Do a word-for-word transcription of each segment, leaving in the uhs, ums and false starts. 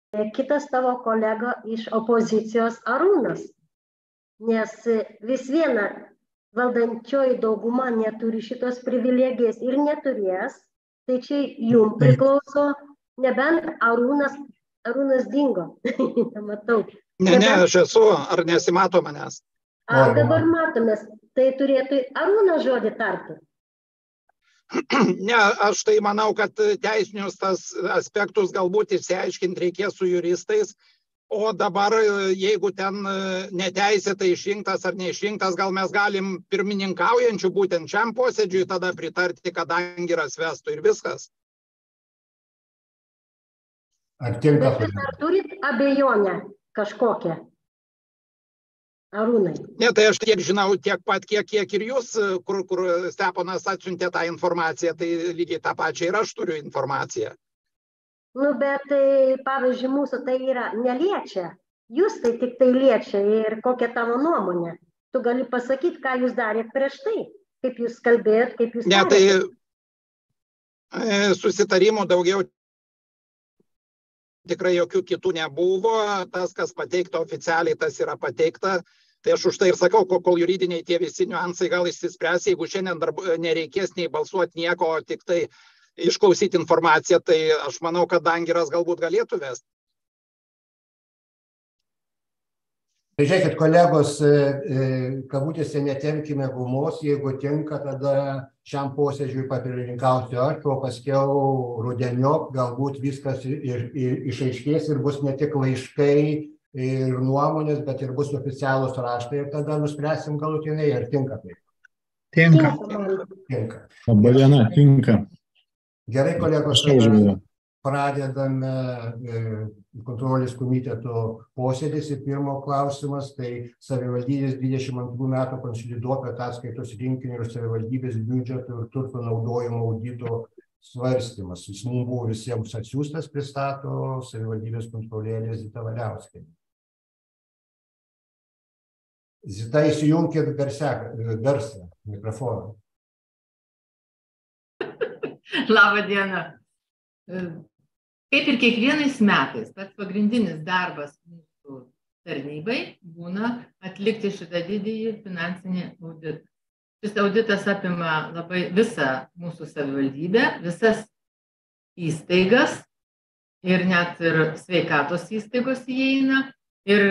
kitas tavo kolega iš opozicijos Arūnas. Nes vis viena valdančioji dauguma neturi šitos privilegijos ir neturės, tai čia jum priklauso, nebent Arūnas, Arūnas dingo. Nematau. Ne, ne, aš esu, ar nesimato manęs? A, dabar matomės, tai turėtų Arūnas žodį tarti. Ne, aš tai manau, kad teisinius tas aspektus galbūt išsiaiškinti reikės su juristais, o dabar, jeigu ten neteisėtai išrinktas ar neišrinktas, gal mes galim pirmininkaujančių būtent šiam posėdžiui tada pritarti, kad Dangiras vestų ir viskas. Ar tinka? Bet jūs ar turit abejonę kažkokią? Arūnai. Ne, tai aš tiek žinau, tiek pat, kiek, kiek ir jūs, kur, kur Steponas atsiuntė tą informaciją, tai lygiai tą pačią ir aš turiu informaciją. Nu, bet, pavyzdžiui, mūsų tai yra neliečia. Jūs tai tik tai liečia ir kokia tavo nuomonė. Tu gali pasakyti, ką jūs darėt prieš tai, kaip jūs kalbėjot, kaip jūs ne, darėt. Tai susitarimų daugiau tikrai jokių kitų nebuvo. Tas, kas pateikta oficialiai, tas yra pateikta. Tai aš už tai ir sakau, kol juridiniai tie visi niuansai gal išsispręs, jeigu šiandien dar nereikės nei balsuoti nieko, tik tai išklausyti informaciją, tai aš manau, kad Dangiras galbūt galėtų vesti. Tai žiūrėkit, kolegos, kabutėse netemkime gumos, jeigu tinka, tada šiam posėdžiui papirmininkausiu aš, o paskiau rudeniop galbūt viskas ir, ir išaiškės ir bus ne tik laiškai ir nuomonės, bet ir bus oficialūs raštai ir tada nuspręsim galutinai, ar tinka taip. Tinka. Tinka. Labai diena, tinka. Gerai, kolegos, pradedame kontrolės komiteto posėdis ir pirmo klausimas, tai savivaldybės dvidešimt antrų metų konsoliduoto ataskaitos rinkinio ir savivaldybės biudžeto ir turto naudojimo audito svarstymas. Jis mums buvo visiems atsiųstas, pristato savivaldybės kontrolierė Zita Valiauskienė. Zita, įsijunkit garsą, mikrofoną. Labą dieną. Kaip ir kiekvienais metais, pats pagrindinis darbas mūsų tarnybai būna atlikti šitą didįjį finansinį auditą. Šis auditas apima labai visą mūsų savivaldybę, visas įstaigas ir net ir sveikatos įstaigos įeina ir,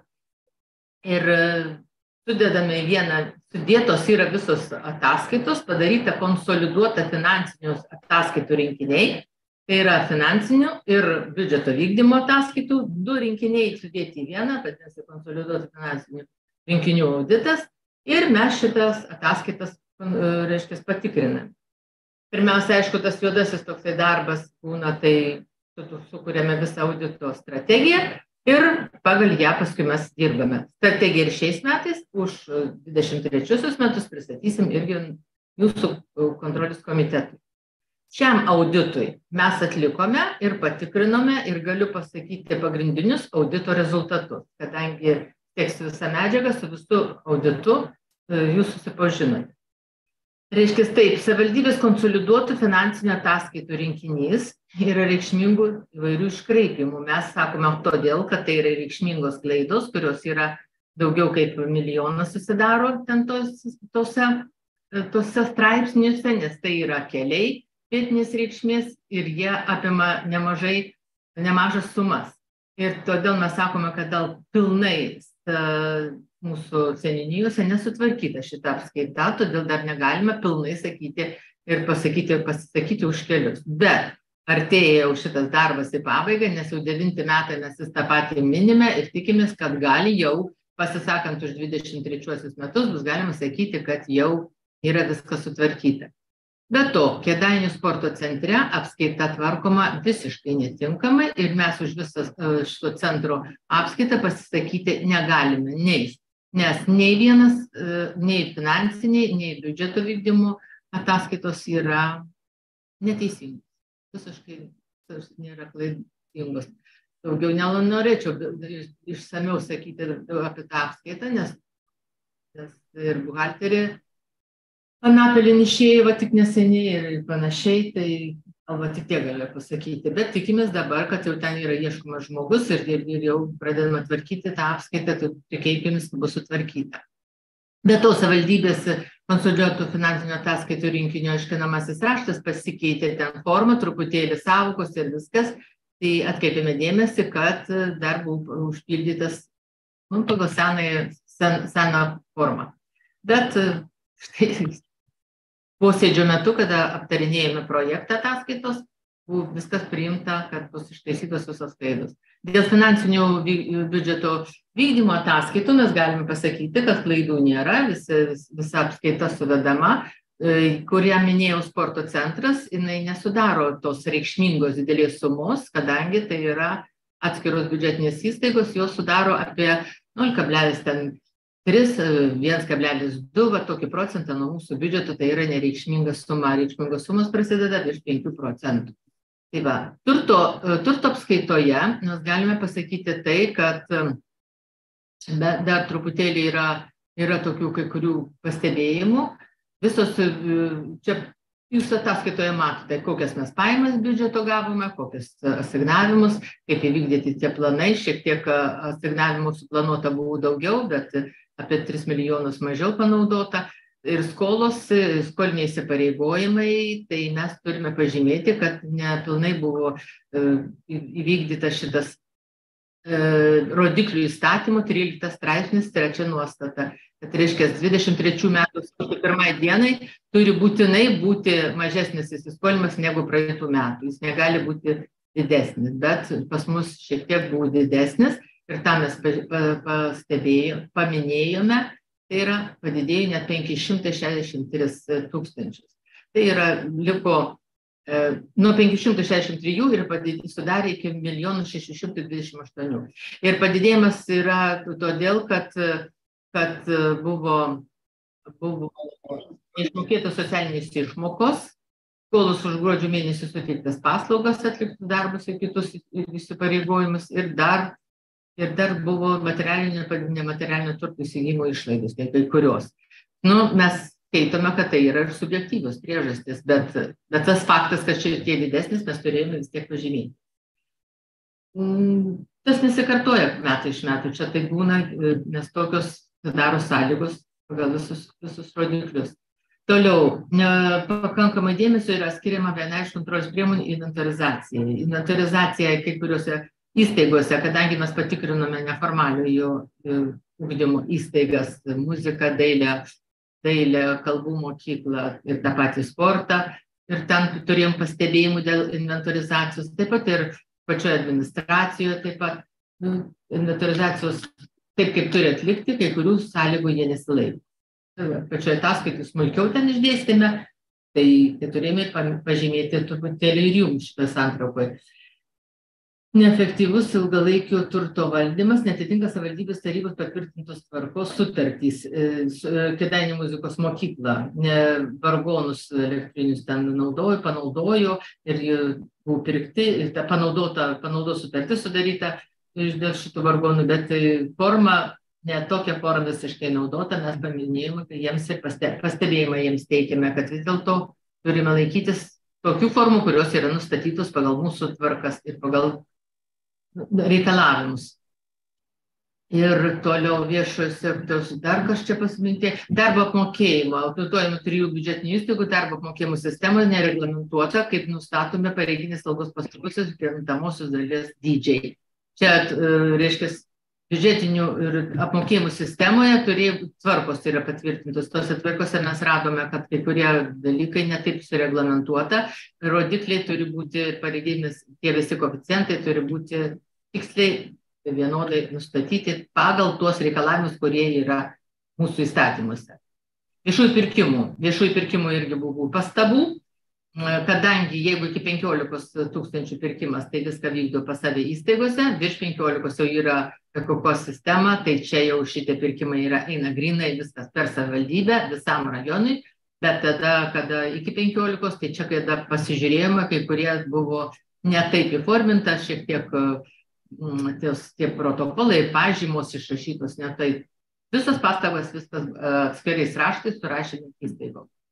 ir sudedame į vieną, sudėtos yra visos ataskaitos, padaryta konsoliduota finansinių ataskaitų rinkiniai. Tai yra finansinių ir biudžeto vykdymo ataskaitų, du rinkiniai sudėti į vieną, vadinasi konsoliduotų finansinių rinkinių auditas, ir mes šitas ataskaitas, reiškia, patikriname. Pirmiausia, aišku, tas juodasis toksai darbas būna, tai sukūrėme visą audito strategiją ir pagal ją paskui mes dirbame. Strategiją ir šiais metais, už dvidešimt trečiuosius metus pristatysim irgi jūsų kontrolės komitetui. Šiam auditui mes atlikome ir patikrinome ir galiu pasakyti pagrindinius audito rezultatus, kadangi tieks visą medžiagą su visų auditu jūs susipažinote. Reiškia taip, savivaldybės konsoliduotų finansinių ataskaitų rinkinys yra reikšmingų įvairių iškraipimų. Mes sakome todėl, kad tai yra reikšmingos klaidos, kurios yra daugiau kaip milijonas susidaro ten tose, tose, tose straipsniuose, nes tai yra keliai vietinės reikšmės ir jie apima nemažai, nemažas sumas. Ir todėl mes sakome, kad dėl pilnai mūsų seniūnijose nesutvarkyta šita apskaita, todėl dar negalime pilnai sakyti ir pasakyti ir pasisakyti už kelius. Bet artėja jau šitas darbas į pabaigą, nes jau devinti metai mes vis tą patį minime ir tikimės, kad gali jau, pasisakant už dvidešimt trečiuosius metus, bus galima sakyti, kad jau yra viskas sutvarkyta. Be to, Kėdainių sporto centre apskaita tvarkoma visiškai netinkamai ir mes už visą šito centro apskaitą pasisakyti negalime, neis, nes nei vienas, nei finansiniai, nei biudžeto vykdymo ataskaitos yra neteisingos. Visiškai nėra klaidingos. Daugiau nenorėčiau išsamiau sakyti apie tą apskaitą, nes, nes ir buhalterė Anapelin išėjo tik neseniai ir panašiai, tai Alba tik tiek galiu pasakyti, bet tikimės dabar, kad jau ten yra ieškomas žmogus ir, ir, ir jau pradedama tvarkyti tą apskaitą, tai tikėkimės bus sutvarkyta. Be to, savivaldybės konsoliduotų finansinių ataskaitų rinkinio aiškinamasis raštas pasikeitė ten formą, truputėlį sąvokos ir viskas, tai atkreipėme dėmesį, kad dar buvo užpildytas nu, pagal senąją, sen, seną formą. Bet štai posėdžio metu, kada aptarinėjome projektą ataskaitos, buvo viskas priimta, kad bus ištaisytos visos klaidos. Dėl finansinių biudžeto vykdymo ataskaitų mes galime pasakyti, kad klaidų nėra, visa, visa apskaita suvedama, kurią minėjau sporto centras, jinai nesudaro tos reikšmingos didelės sumos, kadangi tai yra atskiros biudžetinės įstaigos, jos sudaro apie nol kablelis tris, vienas kablelis du, va tokį procentą nuo mūsų biudžeto, tai yra nereikšminga suma. Reikšmingos sumos prasideda virš penkių procentų. Tai va, turto, turto apskaitoje mes galime pasakyti tai, kad dar truputėlį yra, yra tokių kai kurių pastebėjimų. Visos, čia jūs ataskaitoje matote, kokias mes pajamas biudžeto gavome, kokias asignavimus, kaip įvykdyti tie planai, šiek tiek asignavimų suplanuota buvo daugiau, bet apie tris milijonus mažiau panaudota. Ir skolos, skoliniai įsipareigojimai, tai mes turime pažymėti, kad nepilnai buvo įvykdyta šitas rodiklių įstatymų tryliktas straipsnis, trečia nuostata. Tai reiškia, dvidešimt trečių metų sausio pirmai dienai turi būtinai būti mažesnis įsiskolinimas negu praeitų metų. Jis negali būti didesnis, bet pas mus šiek tiek buvo didesnis ir tą mes pastebėjome, paminėjome, tai yra padidėjo net penki šimtai šešiasdešimt tris tūkstančius. Tai yra liko e, nuo penkių šimtų šešiasdešimt trijų ir padidė, sudarė iki milijono šešių šimtų dvidešimt aštuonių. Ir padidėjimas yra todėl, kad kad buvo, buvo išmokėtos socialinės išmokos, skolos už gruodžio mėnesį suteiktas paslaugas, atliktus darbus ir kitus įsipareigojimus ir dar, ir dar buvo materialinio, nematerialinio turto įsigijimo išlaidos, tai kai kurios. Nu, mes skaitome, kad tai yra ir subjektyvios priežastys, bet, bet tas faktas, kad šiek tiek didesnis, mes turėjome vis tiek pažymėti. Tas nesikartoja metai iš metų, čia tai būna, nes tokios daro sąlygos pagal visus, visus rodiklius. Toliau, pakankamai dėmesio yra skiriama viena iš kontrolės priemonių inventorizacijai. Inventorizacija kai kuriuose įstaigose, kadangi mes patikrinome neformaliojo ugdymo įstaigas, muziką, dailę, dailę, kalbų mokyklą ir tą patį sportą, ir ten turėjom pastebėjimų dėl inventorizacijos, taip pat ir pačioje administracijoje, taip pat inventorizacijos taip, kaip turi atlikti, kai kurių sąlygų jie nesilaiko. Pačioje ataskaitai smulkiau ten išdėstėme, tai, tai turėjome pažymėti truputėlį ir jums šitą santraukoje. Neefektyvus ilgalaikio turto valdymas netitinka savivaldybės tarybos patvirtintos tvarkos sutartys. Kėdainių muzikos mokykla vargonus elektrinius ten naudojo, panaudojo ir buvo pirkti, panaudota, panaudos sutartis sudaryta dėl šitų vargonų, bet forma, ne tokia forma visiškai naudota, mes paminėjome, kai jiems ir pastebėjimą jiems teikėme, kad vis dėlto turime laikytis tokių formų, kurios yra nustatytos pagal mūsų tvarkas ir pagal reikalavimus. Ir toliau viešojo sektoriaus dar kažkaip pasiminti, darbo apmokėjimo, audituojamų trijų biudžetinių įstaigų darbo apmokėjimų sistemoje nereglamentuota, kaip nustatome pareiginės algos pastrukusios krintamosios dalies dydžiai. Čia, reiškia, biudžetinių ir apmokėjimų sistemoje turėjo tvarkos yra patvirtintos. Tose tvarkose mes radome, kad kai kurie dalykai netaip sureglamentuota. Rodikliai turi būti pareigimis, tie visi koeficientai turi būti tiksliai vienodai nustatyti pagal tuos reikalavimus, kurie yra mūsų įstatymuose. Viešųjų pirkimų. Viešųjų pirkimų irgi buvo pastabų. Kadangi jeigu iki penkiolikos tūkstančių pirkimas, tai viską vykdo pas save įstaigose, virš penkiolikos jau yra kokos sistema, tai čia jau šitie pirkimai yra eina grinai viskas per savivaldybę, visam rajonui, bet tada, kada iki penkiolikos, tai čia kada pasižiūrėjome, kai kurie buvo netaip įforminta, šiek tiek ties, tie protokolai, pažymos išrašytos netaip. Visos pastabas, viskas atskiriais raštais surašėme įstaigom.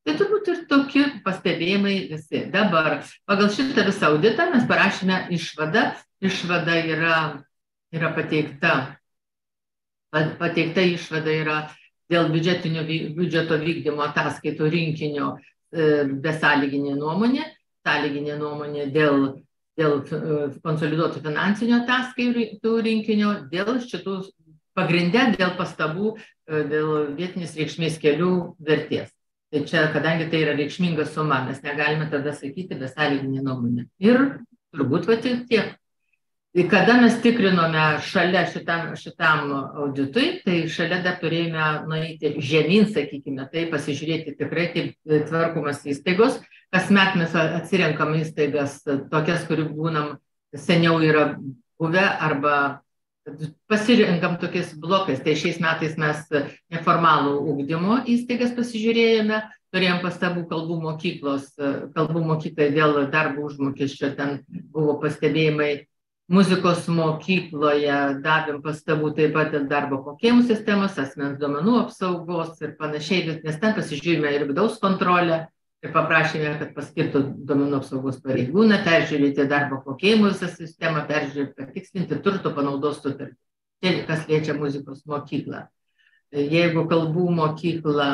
Tai turbūt ir tokie pastebėjimai visi. Dabar pagal šitą visą auditą mes parašėme išvadą. Išvada yra, yra pateikta. Pateikta išvada yra dėl biudžeto vykdymo ataskaitų rinkinio besąlyginė nuomonė, sąlyginė nuomonė dėl, dėl konsoliduotų finansinių ataskaitų rinkinio, dėl šitų pagrindę, dėl pastabų, dėl vietinės reikšmės kelių vertės. Tai čia, kadangi tai yra reikšminga suma, mes negalime tada sakyti besąlyginė nuomonė. Ir turbūt va tiek. Kada mes tikrinome šalia šitam, šitam auditui, tai šalia dar turėjome nueiti žemyn, sakykime, tai pasižiūrėti tikrai, kaip tvarkomas įstaigos. Kasmet mes atsirenkam įstaigas tokias, kurių būnam seniau yra buvę, arba pasirenkam tokiais blokais. Tai šiais metais mes neformalų ugdymo įstaigas pasižiūrėjome, turėjom pastabų kalbų mokyklos, kalbų mokyklai dėl darbo užmokesčio, ten buvo pastebėjimai. Muzikos mokykloje davėm pastabų taip pat dėl darbo apmokėjimų sistemos, asmens duomenų apsaugos ir panašiai, nes ten pasižiūrėjome ir vidaus kontrolę ir paprašėme, kad paskirtų duomenų apsaugos pareigūną, peržiūrėti darbo apmokėjimų visą sistemą, peržiūrėti, patikslinti turto panaudos sutartį. Tai kas liečia muzikos mokyklą. Jeigu kalbų mokykla,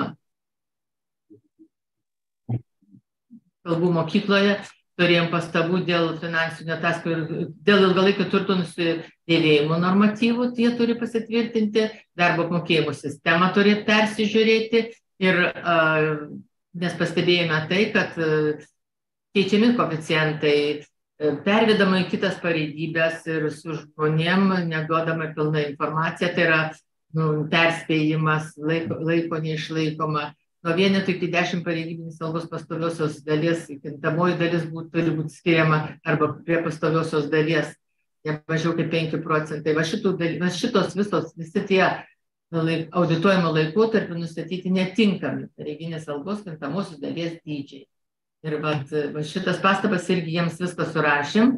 kalbų mokykloje, turėjom pastabų dėl finansinio ataskaitų, dėl ilgalaikio turto nusidėvėjimo normatyvų, jie turi pasitvirtinti, darbo apmokėjimų sistemą turi persižiūrėti ir uh, nes pastebėjome tai, kad uh, keičiami koeficientai, uh, pervedama į kitas pareigybės ir su žmonėm neduodama pilna informacija, tai yra nu, perspėjimas, laiko, laiko neišlaikoma. Nuo vienetų iki dešimt pareigybinės algos pastoviosios dalies, kintamoji dalis būt, turi būti skiriama arba prie pastoviosios dalies, ne mažiau kaip penki procentai. Va, šitų, va šitos visos, visi tie laik, audituojimo laikotarpių nustatyti netinkami pareiginės algos kintamosios dalies dydžiai. Ir va, va šitas pastabas irgi jiems viską surašėm,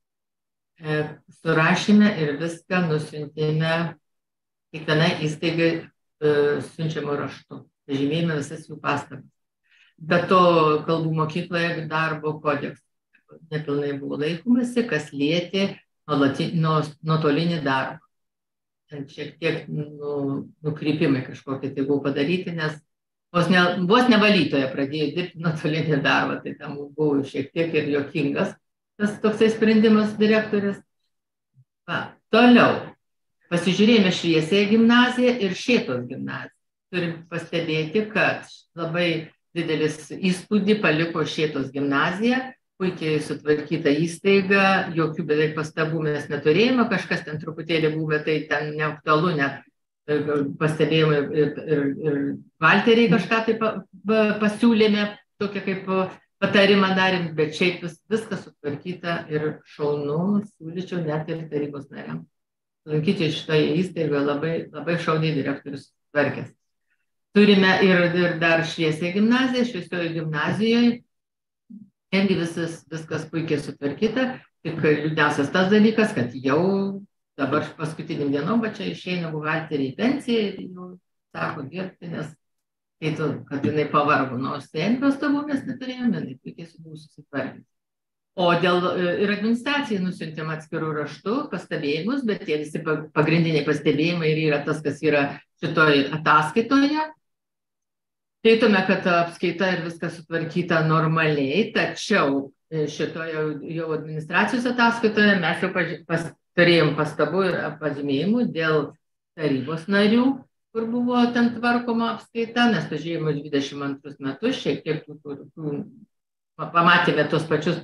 e, surašėme ir viską nusiuntėme kiekvienai įstaigai e, siunčiamo raštu. Žymėjome visas jų pastabas. Be to, kalbų mokykloje darbo kodeksas nepilnai buvo laikomasi, kas lietė nuotolinį darbą. Ten šiek tiek nu, nukrypimai kažkokie tai buvo padaryti, nes vos ne, vos ne valytoje pradėjo dirbti nuotolinį darbą, tai tam buvo šiek tiek ir juokingas tas toksai sprendimas direktorės. Va, toliau, pasižiūrėjome Šviesėje gimnaziją ir Šėtos gimnaziją. Turim pastebėti, kad labai didelis įspūdį paliko Šėtos gimnazija, puikiai sutvarkyta įstaiga, jokių beveik pastabų mes neturėjome, kažkas ten truputėlį buvo, tai ten neaktualu, net pastebėjome ir, ir, ir Valteriai kažką tai pa, pa, pasiūlėme, tokia kaip patarimą darėm, bet šiaip vis, viskas sutvarkyta ir šaunu, siūlyčiau net ir tarybos nariam. Lankyti šitoje įstaigoje labai, labai šauniai direktorius tvarkės. Turime ir, ir dar Šviesėje gimnaziją, Šviesioje gimnazijoje, irgi visas, viskas puikiai sutvarkyta, tik liūdniausias tas dalykas, kad jau dabar paskutiniam dienom, va čia išeina buhalteriai į pensiją ir jau sako dirbti, nes skaitų, kad jinai pavargo, nors ten pastabų mes neturėjome, jinai puikiai su mūsų susitvarkyti. O dėl ir administracijai nusiuntėm atskirų raštų pastebėjimus, bet tie visi pagrindiniai pastebėjimai ir yra tas, kas yra šitoj ataskaitoje. Skaitome, kad apskaita ir viskas sutvarkyta normaliai, tačiau šitoje jau administracijos ataskaitoje mes jau pas, turėjom pastabų ir pažymėjimų dėl tarybos narių, kur buvo ten tvarkoma apskaita, nes pažiūrėjome dvidešimt antrus metus, šiek tiek tų, tų, pamatėme tos pačius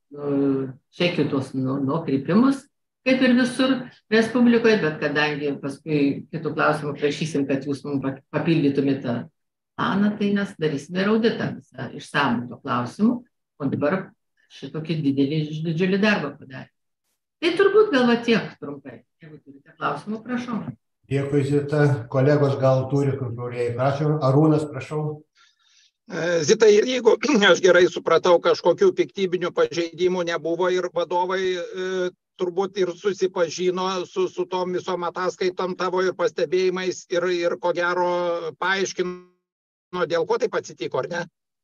čekių tos nukrypimus, kaip ir visur Respublikoje, bet kadangi paskui kitų klausimų prašysim, kad jūs mums papildytumėte planą, tai mes darysime ir auditą visą išsamų to klausimų, o dabar šitokį didelį, didžiulį darbą padarė. Tai turbūt gal va tiek trumpai. Jeigu turite klausimų, prašau. Dėkui, Zita. Kolegos gal turi kontrolieriai. Prašau, Arūnas, prašau. Zita, jeigu aš gerai supratau, kažkokių piktybinių pažeidimų nebuvo ir vadovai e, turbūt ir susipažino su, su tom visom ataskaitom tavo ir pastebėjimais ir, ir ko gero paaiškino, dėl ko taip atsitiko, ar ne?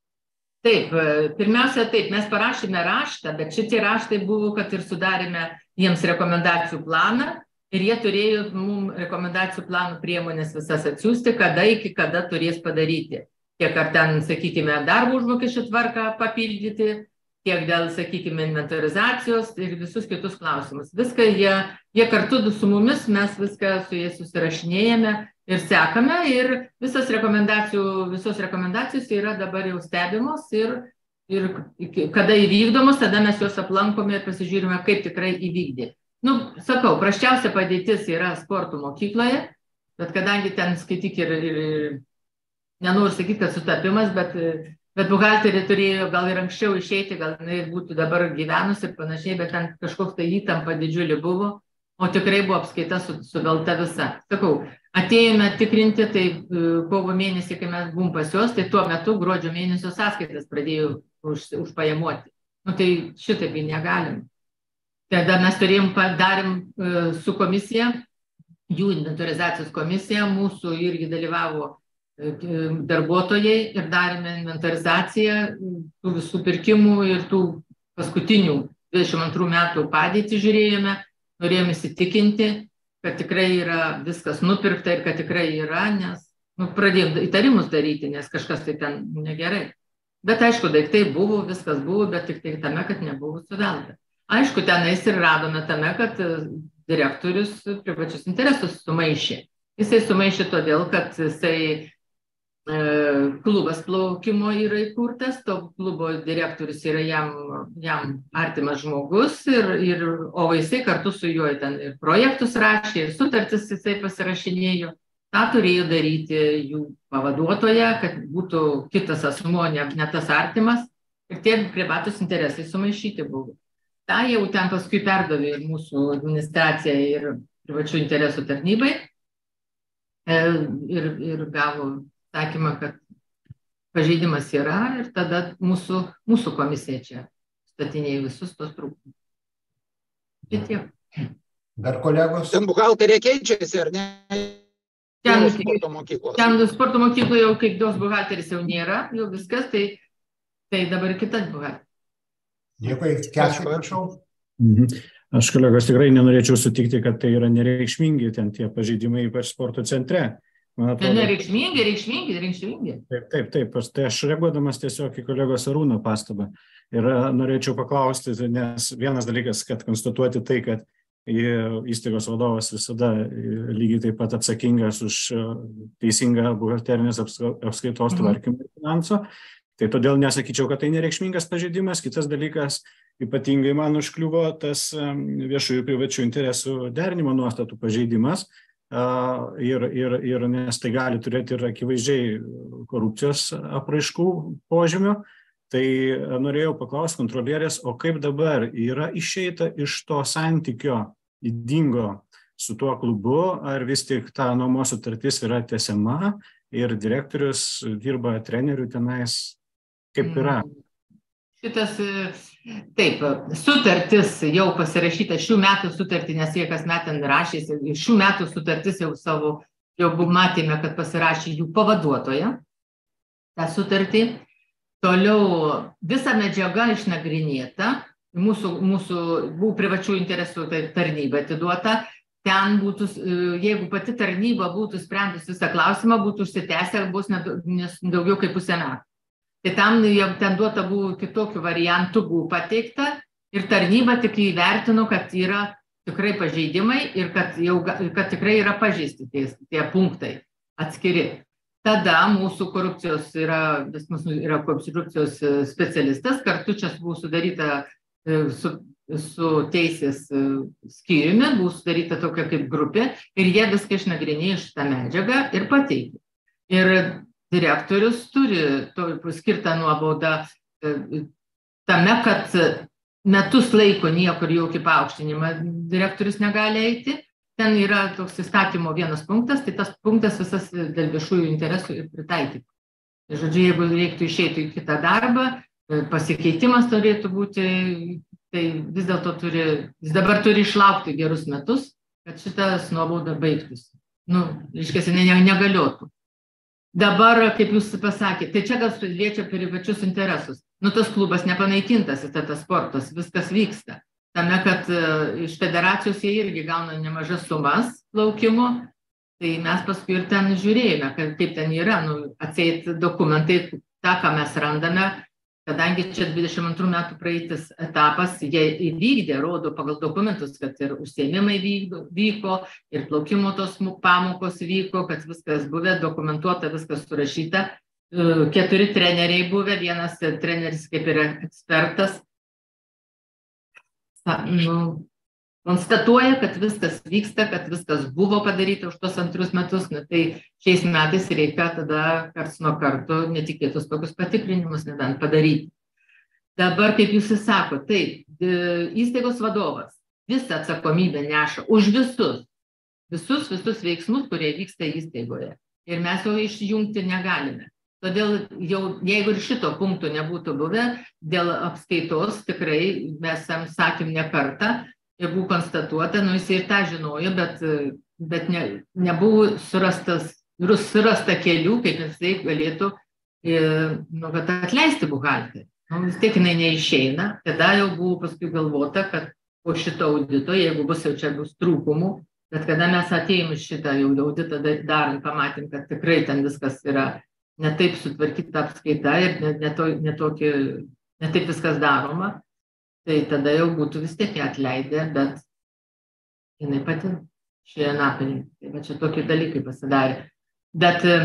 Taip, pirmiausia, taip, mes parašėme raštą, bet šitie raštai buvo, kad ir sudarėme jiems rekomendacijų planą ir jie turėjo mums rekomendacijų planų priemonės visas atsiųsti, kada iki kada turės padaryti. Tiek ar ten, sakykime, darbo užmokesčio tvarką papildyti, tiek dėl, sakykime, inventorizacijos ir visus kitus klausimus. Viską jie, jie kartu su mumis, mes viską su jais susirašinėjame ir sekame ir visas rekomendacijų, visos rekomendacijos yra dabar jau stebimos ir, ir kada įvykdomos, tada mes juos aplankome ir pasižiūrime, kaip tikrai įvykdė. Nu, sakau, prasčiausia padėtis yra sporto mokykloje, bet kadangi ten skaityk ir, ir nenoriu sakyti, kad sutapimas, bet Bet buhalterė turėjo gal ir anksčiau išeiti, gal jinai būtų dabar gyvenus ir panašiai, bet ten kažkoks tai įtampa didžiulį buvo, o tikrai buvo apskaita su, suvelta visa. Sakau, atėjome tikrinti, tai kovo mėnesį, kai mes buvom pas juos, tai tuo metu gruodžio mėnesio sąskaitas pradėjo už, užpajamuoti. Nu tai šitaip negalim. Tada mes turėjom, darėm su komisija, jų inventorizacijos komisija, mūsų irgi dalyvavo darbuotojai ir darėme inventarizaciją tų visų pirkimų ir tų paskutinių dvidešimt antrų metų padėtį žiūrėjome, norėjome įsitikinti, kad tikrai yra viskas nupirkta ir kad tikrai yra, nes nu, pradėjom įtarimus daryti, nes kažkas tai ten negerai. Bet aišku, daiktai buvo, viskas buvo, bet tik tai tame, kad nebuvo suvelta. Aišku, tenais ir radome tame, kad direktorius privačius interesus sumaišė. Jisai sumaišė todėl, kad jisai klubas plaukimo yra įkurtas, to klubo direktorius yra jam, jam artimas žmogus, ir, ir, o jisai kartu su juo ten ir projektus rašė, ir sutartis jisai pasirašinėjo. Ta turėjo daryti jų pavaduotoja, kad būtų kitas asmuo, ne, ne tas artimas, ir tie privatus interesai sumaišyti buvo. Ta jau ten paskui perdavė mūsų administracija ir privačių interesų tarnybai ir, ir gavo sakymą, kad pažeidimas yra ir tada mūsų, mūsų komisija čia statinėjo visus tos trūkumus. Bet tiek. Dar kolegos? Ten buhalterė keičiasi, ar ne? Ten sporto mokyklos. Ten sporto mokykloje jau kaip dos buhalteris jau nėra, jau viskas, tai, tai dabar kita buhalterė. Dėkui, Kęstai, prašau. Mhm. Aš, kolegos, tikrai nenorėčiau sutikti, kad tai yra nereikšmingi ten tie pažeidimai, ypač sporto centre. Atrodo, ne, reikšmingi, reikšmingi, reikšmingi. Taip, taip, taip. Tai aš reaguodamas tiesiog į kolegos Arūno pastabą. Ir norėčiau paklausti, nes vienas dalykas, kad konstatuoti tai, kad įstaigos vadovas visada lygiai taip pat atsakingas už teisingą buhalterinės apskaitos tvarkymą ir finansų. Tai todėl nesakyčiau, kad tai nereikšmingas pažeidimas. Kitas dalykas, ypatingai man užkliuvo tas viešųjų privačių interesų derinimo nuostatų pažeidimas. Uh, ir, ir, ir nes tai gali turėti ir akivaizdžiai korupcijos apraiškų požymių, tai norėjau paklausti kontrolierės, o kaip dabar yra išeita iš to santykio ydingo su tuo klubu, ar vis tik ta nuomos sutartis yra tęsiama ir direktorius dirba trenerių tenais, kaip yra? Šitas, taip, sutartis jau pasirašyta, šių metų sutartį, nes jie kas metin rašėsi, šių metų sutartis jau savo, jau matėme, kad pasirašė jų pavaduotoja, tą sutartį. Toliau visa medžiaga išnagrinėta, mūsų, mūsų buvo privačių interesų tarnyba atiduota, ten būtų, jeigu pati tarnyba būtų sprendus visą klausimą, būtų užsitęsę, bus daugiau kaip pusę metų. Tai tam jau ten duota buvo kitokių variantų, buvo pateikta ir tarnyba tik įvertino, kad yra tikrai pažeidimai ir kad, jau, kad tikrai yra pažeisti tie, tie punktai atskiri. Tada mūsų korupcijos yra, mūsų yra korupcijos specialistas, kartu čia buvo sudaryta su, su teisės skyriumi, buvo sudaryta tokia kaip grupė ir jie viską išnagrinėjo šitą medžiagą ir pateikė. Ir direktorius turi skirtą nuobaudą tame, kad metus laiko niekur jokį paaukštinimą direktorius negali eiti. Ten yra toks įstatymo vienas punktas, tai tas punktas visas dėl viešųjų interesų ir pritaikyti. Žodžiu, jeigu reiktų išeiti į kitą darbą, pasikeitimas turėtų būti, tai vis dėlto turi, jis dabar turi išlaukti gerus metus, kad šitas nuobauda baigtųsi. Nu, reiškia, jinai negaliotų. Dabar, kaip jūs pasakėte, tai čia gal liečia privačius interesus. Nu, tas klubas nepanaikintas, tas sportas, viskas vyksta. Tame, kad iš federacijos jie irgi gauna nemažas sumas plaukimo, tai mes paskui ir ten žiūrėjome, kaip ten yra, nu, atseit dokumentai, tą, ką mes randame, kadangi čia dvidešimt antrų metų praeitis etapas, jie įvykdė, rodo pagal dokumentus, kad ir užsiėmimai vyko, ir plaukimo tos pamokos vyko, kad viskas buvę, dokumentuota, viskas surašyta. Keturi treneriai buvę, vienas treneris kaip yra ekspertas, nu, konstatuoja, kad viskas vyksta, kad viskas buvo padaryta už tos antrus metus, nu, tai šiais metais reikia tada karts nuo karto netikėtus tokius patikrinimus nebent padaryti. Dabar, kaip jūs įsako, taip, įstaigos vadovas visą atsakomybę neša už visus, visus, visus veiksmus, kurie vyksta įstaigoje. Ir mes jo išjungti negalime. Todėl jau, jeigu ir šito punkto nebūtų buvę, dėl apskaitos tikrai mes sakėm ne kartą, ir buvo konstatuota, nu jis ir tą žinojo, bet, bet ne, nebuvo surastas, surasta kelių, kaip jisai galėtų nu, atleisti buhalterį. Nu, vis tiek jinai neišeina, tada jau buvo paskui galvota, kad po šito audito, jeigu bus jau čia bus trūkumų, bet kada mes atėjom šitą jau auditą darant, pamatėm, kad tikrai ten viskas yra ne taip sutvarkyta apskaita ir ne, ne, to, ne, tokį, ne taip viskas daroma, tai tada jau būtų vis tiek atleidę, bet jinai pati šioje napelį. Tai va čia tokie dalykai pasidarė. Bet e,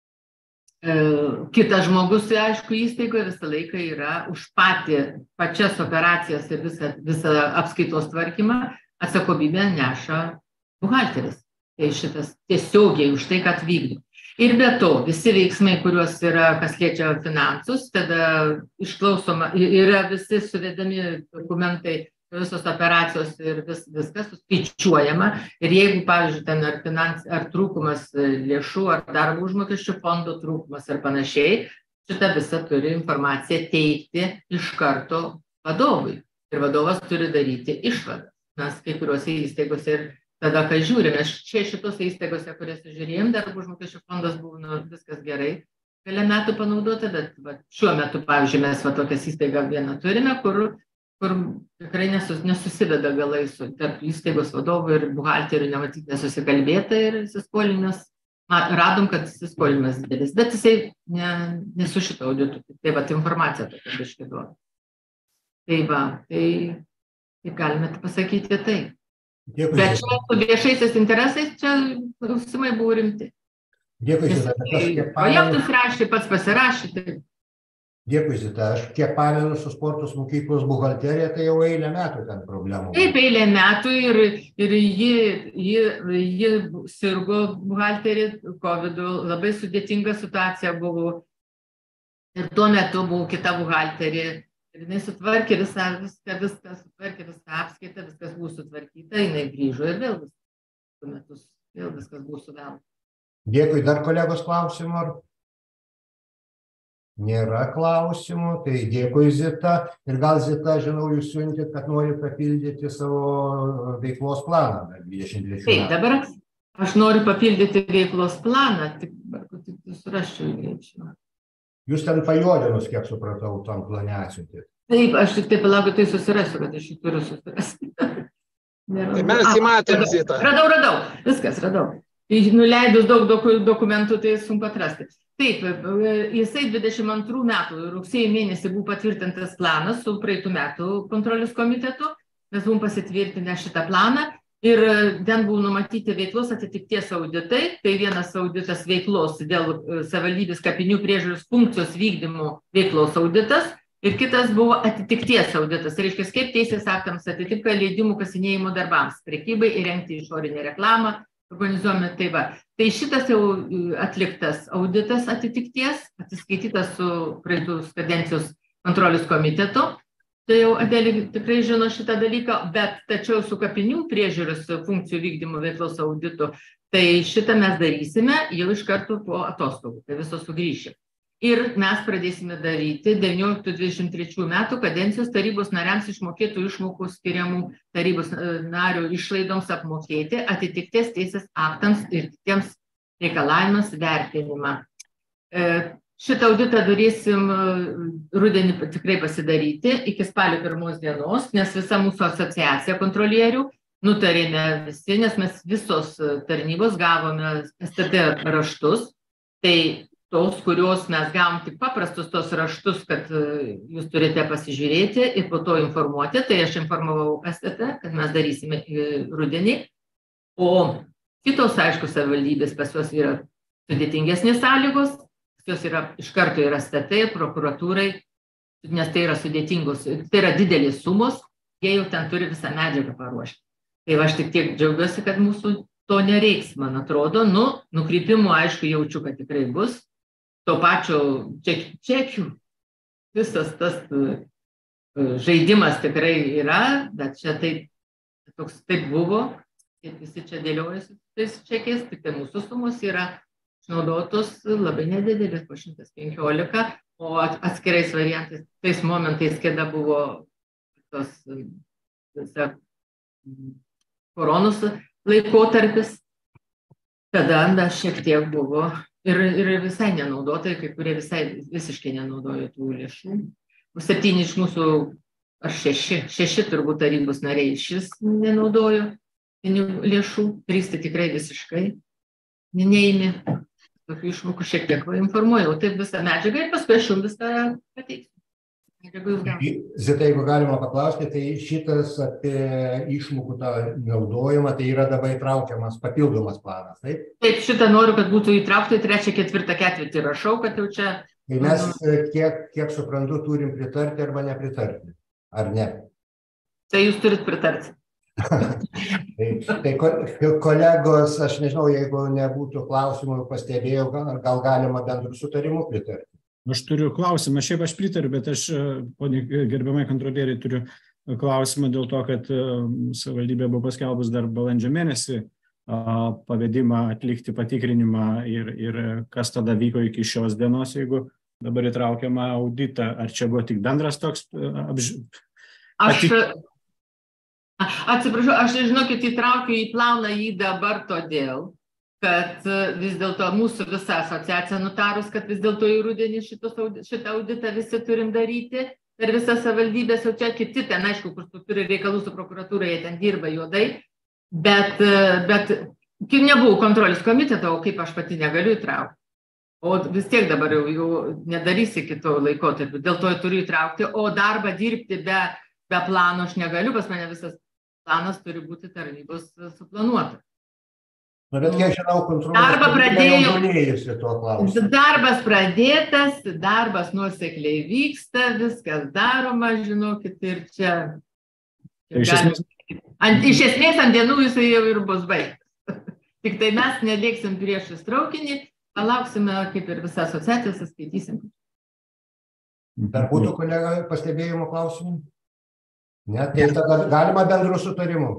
kitas žmogus, aišku, įstaigoje visą laiką yra už patį, pačias operacijas ir visą, visą apskaitos tvarkymą atsakomybę neša buhalteris. Tai šitas tiesiogiai už tai, kad vykdo. Ir be to, visi veiksmai, kuriuos yra, kas liečia finansus, tada išklausoma, yra visi suvedami dokumentai, visos operacijos ir vis, viskas suskaičiuojama. Ir jeigu, pavyzdžiui, ten ar, finans, ar trūkumas lėšų, ar darbo užmokesčių fondo trūkumas ar panašiai, šitą visą turi informaciją teikti iš karto vadovui. Ir vadovas turi daryti išvadą. Mes kai kuriuose įstaigose ir tada, kai žiūrime, čia šitose įstaigose, kurias žiūrėjom, darbo užmokesčių fondas buvo nu, viskas gerai, kelią metų panaudota, bet va, šiuo metu, pavyzdžiui, mes va, tokias įstaigą vieną turime, kur, kur tikrai nesus, nesusiveda galai su tarp įstaigos vadovų ir buhalterių, nematyti nesusikalbėta ir įsiskolinęs. Radom, kad įsiskolinimas didelis, bet jisai ne, ne su šito auditu. Tai va, informacija tokia biškai duoda. Tai va, tai, tai galime pasakyti tai. Dėkui, bet čia su viešaisiais interesais čia klausimai buvo rimti. Dėkui, Zita. Projektus rašė, pats pasirašė. Tai... Dėkui, Zita. Aš kiek pamenu su sportos mokyklos buhalterija, tai jau eilę metų ten problemų. Taip, eilę metų ir, ir ji, ji, ji sirgo buhalterį kovidu, labai sudėtinga situacija buvo. Ir tuo metu buvo kita buhalterė. Ir jinai sutvarkė visą, viską, viską, sutvarkė visą apskaitą, viskas buvo sutvarkyta, jinai grįžo ir vėl viskas, tuo metus, vėl viskas buvo suvelta. Dėkui, dar kolegos klausimų? Nėra klausimų, tai dėkui, Zita. Ir gal, Zita, žinau, jūs siuntėt, kad nori papildyti savo veiklos planą dvidešimt trečių metų. Taip, dabar aš noriu papildyti veiklos planą, tik, tik surasčiau greičiau. Jūs ten pajodinus, kiek supratau, tam plane atsiuntėt. Taip, aš tik taip palaukiu, tai susirasiu, kad aš jį turiu susirasti. Tai mes įmatėm, Zita. Radau, radau, viskas, radau. Nuleidus daug dokumentų, tai sunku atrasti. Taip, jisai dvidešimt antrų metų rugsėjo mėnesį buvo patvirtintas planas su praeitų metų kontrolės komitetu. Mes buvom pasitvirtinę šitą planą. Ir ten buvo numatyti veiklos atitikties auditai, tai vienas auditas veiklos dėl savivaldybės kapinių priežiūros funkcijos vykdymo veiklos auditas ir kitas buvo atitikties auditas, reiškia, kaip teisės aktams atitinka leidimų kasinėjimo darbams, prekybai įrengti išorinę reklamą, organizuojame tai va. Tai šitas jau atliktas auditas atitikties, atsiskaitytas su praeitos kadencijos kontrolės komitetu. Tai jau Adelė tikrai žino šitą dalyką, bet tačiau su kapinių priežiūros funkcijų vykdymo veiklos auditu, tai šitą mes darysime jau iš karto po atostogų, tai viso sugrįšim. Ir mes pradėsime daryti devynioliktų dvidešimt trečių metų kadencijos tarybos nariams išmokėtų išmokų skiriamų tarybos nario išlaidoms apmokėti atitikties teisės aktams ir kitiems reikalavimams vertinimą. Šitą auditą turėsim rudenį tikrai pasidaryti iki spalio pirmos dienos, nes visa mūsų asociacija kontrolierių nutarėme visi, nes mes visos tarnybos gavome S T T raštus, tai tos, kurios mes gavom tik paprastus tos raštus, kad jūs turite pasižiūrėti ir po to informuoti, tai aš informavau S T T, kad mes darysime rudenį, o kitos, aišku, savivaldybės pas juos yra sudėtingesnės sąlygos, jos yra iš karto yra S T T, prokuratūrai, nes tai yra sudėtingos, tai yra didelės sumos, jie jau ten turi visą medžiagą paruošti. Tai aš tik tiek džiaugiuosi, kad mūsų to nereiks, man atrodo. Nu, nukrypimų, aišku, jaučiu, kad tikrai bus. To pačio ček, čekių, visas tas žaidimas tikrai yra, bet čia taip, toks taip buvo, kaip visi čia dėliojasi tais čekiais, tik tai mūsų sumos yra išnaudotos labai nedidelis, po šimtas penkiolika, o atskirais variantais, tais momentais, kada buvo tos visa koronos laikotarpis, tada mes šiek tiek buvo ir, ir visai nenaudotai, kai kurie visai visiškai nenaudojo tų lėšų. Septyni iš mūsų, ar šeši, šeši turbūt tarybos nariai šis nenaudojo lėšų, trys tai tikrai visiškai neįmi. Tokių išmokų šiek tiek informuoju, taip visą medžiagą ir paskui aš jums viską pateiksiu. Zita, jeigu galima paklausti, tai šitas apie išmokų tą naudojimą, tai yra dabar įtraukiamas papildomas planas, taip? Taip, šitą noriu, kad būtų įtraukta į trečią, ketvirtą, ketvirtį rašau, kad jau čia... Tai mes, kiek, kiek suprantu, turim pritarti arba nepritarti, ar ne? Tai jūs turit pritarti. tai, tai kolegos, aš nežinau, jeigu nebūtų klausimų, pastebėjau, gal, gal galima bendrų sutarimų pritarti. Aš turiu klausimą, šiaip aš pritariu, bet aš, ponė gerbiamai kontrolieriai, turiu klausimą dėl to, kad savivaldybė buvo paskelbus dar balandžio mėnesį pavedimą atlikti patikrinimą ir, ir kas tada vyko iki šios dienos, jeigu dabar įtraukiama auditą. Ar čia buvo tik bendras toks apž... Aš, atsiprašau, aš žinokit įtraukiu į planą jį dabar todėl, kad vis dėlto mūsų visa asociacija nutarus, kad vis dėlto į rudenį šitos, šitą auditą visi turim daryti per visas savivaldybės, jau čia kiti ten, aišku, kur turi reikalų su prokuratūra, jie ten dirba juodai, bet, bet nebuvo kontrolės komiteto, o kaip aš pati negaliu įtraukti. O vis tiek dabar jau, jau nedarysi kito laikotarpio, dėl to turiu įtraukti, o darbą dirbti be, be plano aš negaliu, pas mane visas planas turi būti tarnybos suplanuotas. Na, bet kiek žinau, kontrolės darbas pradėtas, darbas nuosekliai vyksta, viskas daroma, žinokit, ir čia... Iš esmės, ant, iš esmės ant dienų jisai jau ir bus baigtas. Tik tai mes nelėksim priešais traukinį, palauksime, kaip ir visą asociaciją, skaitysim. Dar būtų, kolega, pastebėjimo klausimų? Ne, tai tada galima bendrų sutarimų?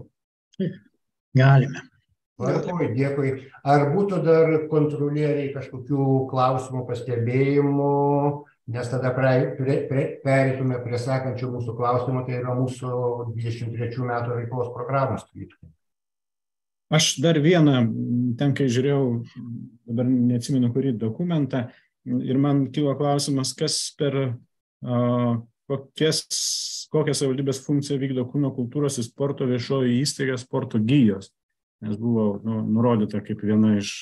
Galime. Dėkui, dėkui. Ar būtų dar kontrolieriai kažkokių klausimų, pastebėjimų, nes tada pereitume prie sekančių mūsų klausimų, tai yra mūsų dvidešimt trečių metų veiklos programos. Aš dar vieną, ten kai žiūrėjau, dabar neatsimenu kurį dokumentą, ir man kilo klausimas, kas per uh, kokias, kokias savivaldybės funkciją vykdo kūno kultūros ir sporto viešoji įstaiga sporto gijos. Nes buvo nu, nurodyta kaip viena iš...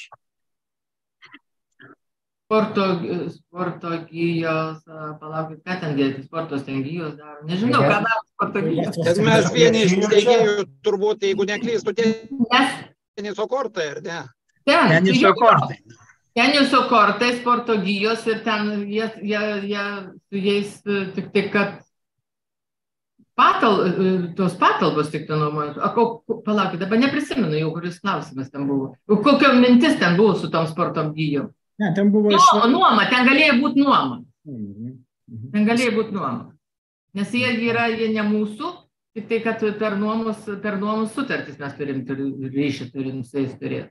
Sporto, sporto gijos, palaukit, ką ten dėti, sportos ten gijos daro, nežinau, ką daro sporto gijos. Bet mes vieni iš steigėjų, turbūt, jeigu neklystų, teniso kortai, ar ne? Teniso kortai. Teniso kortai, sporto gijos ir ten jie, jie, jie su jais tik tai, kad Patal, tos patalbos tik ten nuomojas. Palaukit, dabar neprisimenu jau, kuris klausimas ten buvo. Kokio mintis ten buvo su tom sportom gijom? Ne, ten buvo... Nu, nuoma, ten galėjo būti nuoma. Ten galėjo būti nuoma. Nes jie yra, jie ne mūsų, tik tai, kad per nuomos, per nuomos sutartis mes turim ryšį, turim su jais turėti.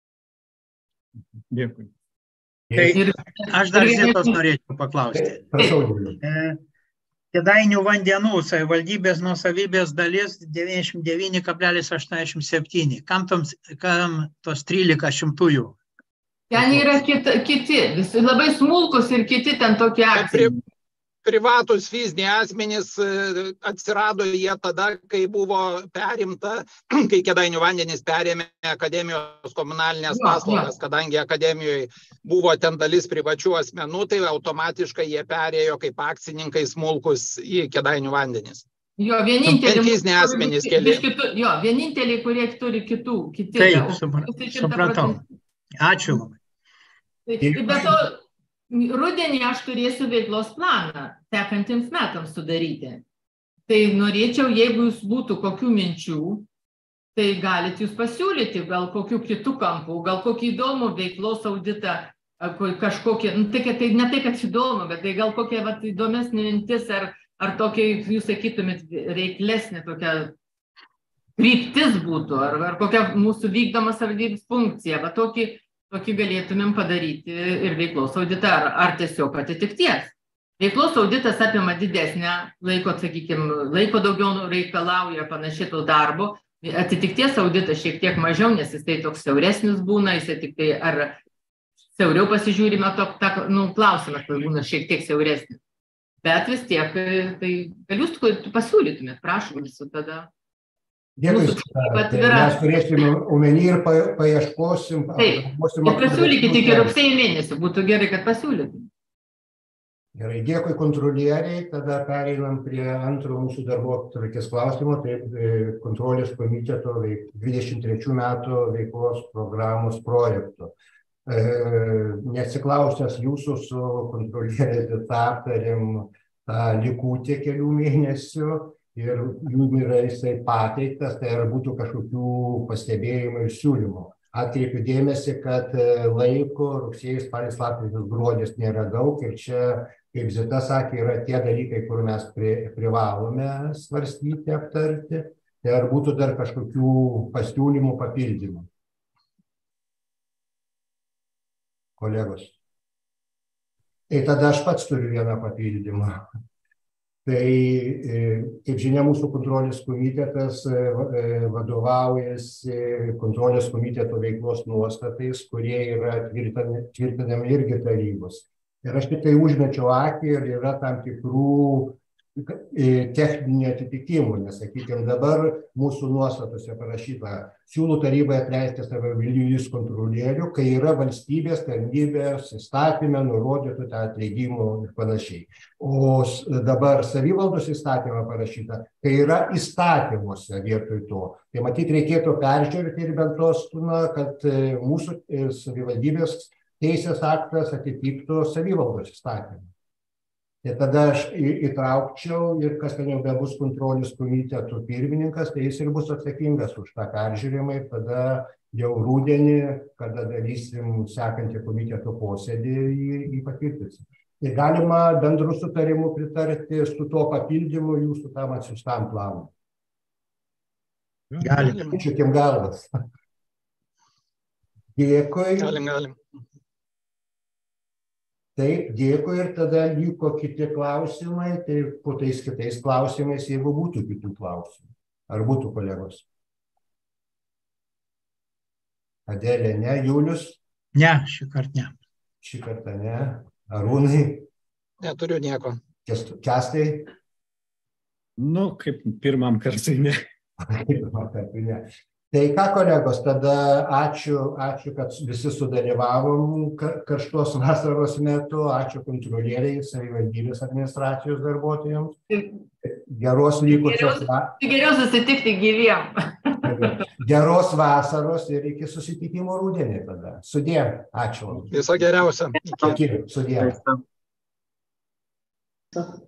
Dėkui. Tai ir, aš dar Zitos norėčiau paklausti. Prašau. Kėdainių vandenų savivaldybės nuosavybės dalis devyniasdešimt devyni kablelis aštuoniasdešimt septyni. Kam, toms, kam tos trylika šimtųjų? Ten yra kita, kiti, visi labai smulkus ir kiti ten tokie akcijai. Privatus fiziniai asmenys atsirado jie tada, kai buvo perimta, kai Kėdainių vandenys perėmė akademijos komunalinės paslaugas, kadangi akademijoje buvo ten dalis privačių asmenų, tai automatiškai jie perėjo kaip akcininkai smulkus į Kėdainių vandenys. Jo, vieninteliai, fiziniai asmenys keli. Kitų, jo, vieninteliai, kurie turi kitų, kiti. Taip, supratau. Ačiū. Tai, be to, rudenį aš turėsiu veiklos planą sekantiems metams sudaryti. Tai norėčiau, jeigu jūs būtų kokių minčių, tai galite jūs pasiūlyti, gal kokių kitų kampų, gal kokį įdomų veiklos auditą, kažkokį, nu, tai, tai ne tai, kad įdomu, bet tai gal kokia vat, įdomesnė mintis, ar, ar tokia, jūs sakytumėt, reiklesnė tokia kryptis būtų, ar, ar kokia mūsų vykdoma savivaldybės funkcija, va tokį Tokį galėtumėm padaryti ir veiklos auditą, ar, ar tiesiog atitikties. Veiklos auditas apima didesnę laiko, sakykime, laiko daugiau reikalauja panašiai to darbo. Atitikties auditas šiek tiek mažiau, nes jis tai toks siauresnis būna, jis tik tai ar siauriau pasižiūrime, to, ta, nu, klausimas tai būna šiek tiek siauresnis. Bet vis tiek, tai gal jūs pasiūlytumėt, prašau visų tada. Dėkui, tai mes turėsime omeny ir paieškosim. Taip, ir pasiūlykite iki rugsėjo mėnesio, būtų gerai, kad pasiūlytum. Gerai, dėkui kontrolieriai, tada pereinam prie antro mūsų darbotvarkės klausimo, tai kontrolės komiteto dvidešimt trečių metų veiklos programos projekto. Neatsiklausęs jūsų su kontrolierė aptarėm likutį kelių mėnesių, ir jų yra jisai pateiktas, tai ar būtų kažkokių pastebėjimų ir siūlymų. Atkreipiu dėmesį, kad laiko rugsėjais, spalis, lapkritis, gruodis nėra daug ir čia, kaip Zita sakė, yra tie dalykai, kur mes pri, privalome svarstyti, aptarti. Tai ar būtų dar kažkokių pasiūlymų, papildymų? Kolegos. Tai tada aš pats turiu vieną papildymą. Tai, kaip žinia, mūsų kontrolės komitetas vadovaujasi kontrolės komiteto veiklos nuostatais, kurie yra tvirtinami irgi tarybos. Ir aš tik tai užmečiau akį ir yra tam tikrų techninių atitikimų, nes, sakykime, dabar mūsų nuostatose parašyta, siūlų tarybai atleisti savivaldybės kontrolierių, kai yra valstybės tarnybės įstatyme nurodytų tą atleidimų ir panašiai. O dabar savivaldos įstatymą parašyta, kai yra įstatymuose vietoj to. Tai matyt, reikėtų peržiūrėti ir bent tos, kad mūsų savivaldybės teisės aktas atitiktų savivaldos įstatymą. Tai tada aš įtraukčiau ir kas ten jau bebus kontrolės komiteto pirmininkas, tai jis ir bus atsakingas už tą peržiūrimą ir tada jau rudenį, kada darysim sekantį komiteto posėdį, jį patvirtinsim. Tai galima bendrų sutarimų pritarti su tuo papildymu jūsų tam atsiųstam planui. Galim. Čiukim galvas. Dėkui. Galim, galim. Taip, dėkui ir tada liko kiti klausimai, tai po tais kitais klausimais, jeigu būtų kitų klausimų. Ar būtų, kolegos? Adelė, ne? Julius? Ne, šį kartą ne. Šį kartą ne. Arūnai? Neturiu nieko. Kęstai? Nu, kaip pirmam kartui ne. Pirmam kartui ne. Tai ką, kolegos, tada ačiū, ačiū, kad visi sudalyvavom karštos vasaros metu, ačiū kontrolieriai, savivaldybės administracijos darbuotojams. Geros likusios. Geriau susitikti gyviem. Geros vasaros ir iki susitikimo rudenį tada. Sudie, ačiū. Viso geriausio. Iki, sudie.